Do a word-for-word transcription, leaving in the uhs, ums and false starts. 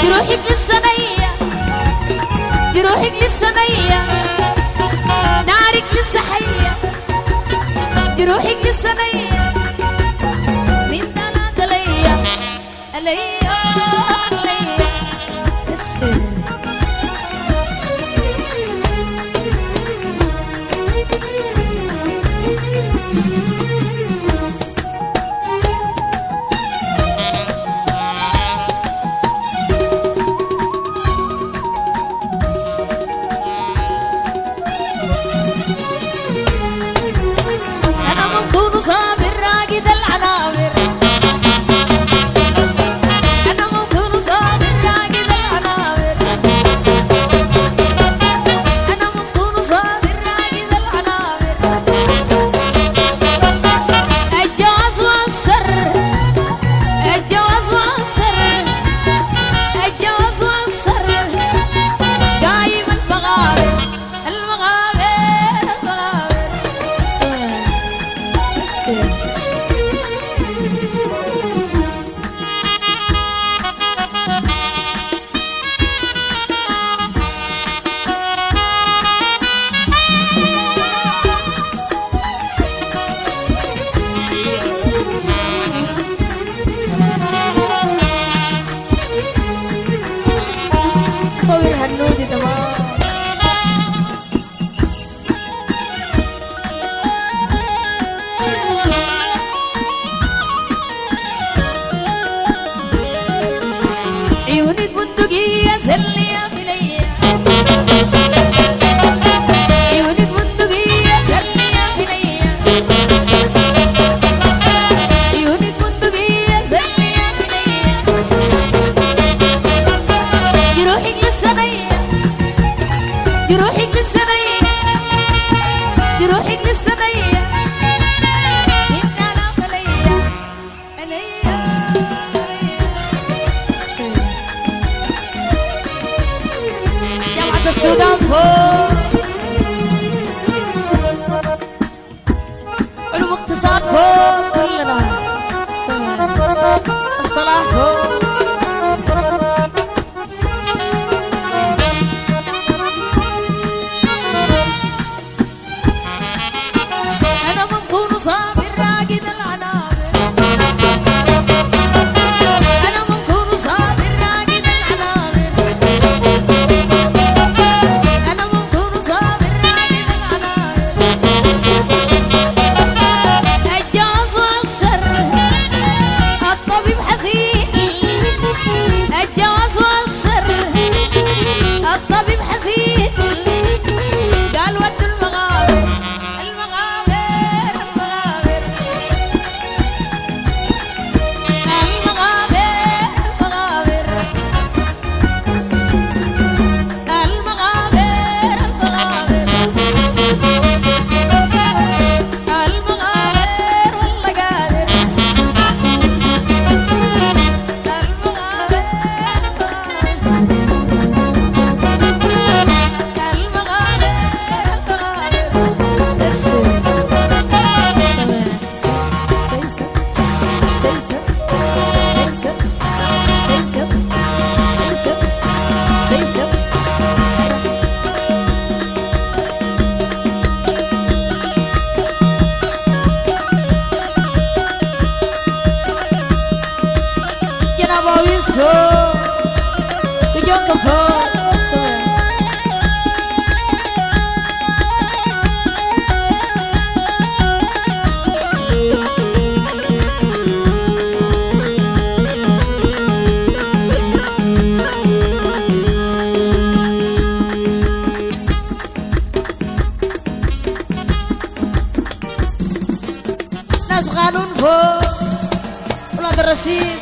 جروحك لسه نية جروحك لسه نية نارك لسه حية جروحك لسه نية من ثلاثة ليا ليا ليا السر صابر راقد العناور أنا ممكن صابر راقد العناور أنا ممكن صابر راقد العناور الجواز والسر الجواز والسر الجواز والسر قايم المغابر المغابر المغابر صور هالنودي تمام عيونك بندقية زلية بلية عيونك بندقية زلية بلية عيونك بندقية زلية بلية جروحك لسه نية جروحك لسه نية جروحك لسه نية من ثلاثة ليا ليا السودان فوق علوم اقتصاد فوق كلنا الصلاح فوق أنا ممكن صابر راقد العناور أنا ممكن صابر راقد العناور الطبيب حزين الجواز والسر الطبيب حزين قال ود المغابر المغابر المغابر المغابر المغابر المغابر المغابر المغابر والله قادر Always go, we don't go for ناس قانون فوق ولاد الرشيد